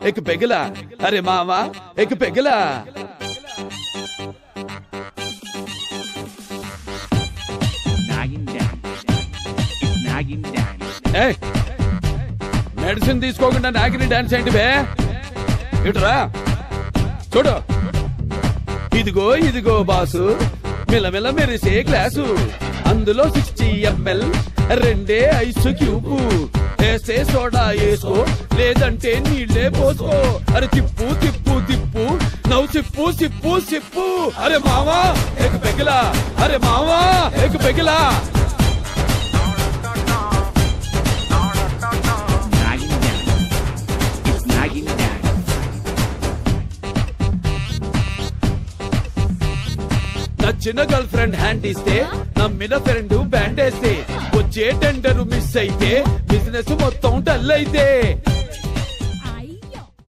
एक पेगला अरे मामा एक पेगला మెడిసిన్ తీసుకోకుండా నాగిని డాన్స్ ఏంటి బే ఇటురా చూడు ఇదిగో ఇదిగో బాసు మిలమిల మెరిసే గ్లాసు అందులో 60 ml రెండే ఐస్ క్యూబ్ వేసే సోడా వేసుకో లేదంటే నీళ్ళే పోసుకో అరే తిప్పు తిప్పు తిప్పు నవ్వు సిప్పు సిప్పు సిప్పు అరే మావా ఎక పెగలా అరే మావా ఎక పెగలా నచ్చిన గర్ల్ ఫ్రెండ్ హ్యాండ్ ఇస్తే నమ్మిన ఫ్రెండ్ బ్యాండ్ వేస్తే వచ్చే టెండర్ మిస్ అయితే బిజినెస్ మొత్తం డల్ అయితే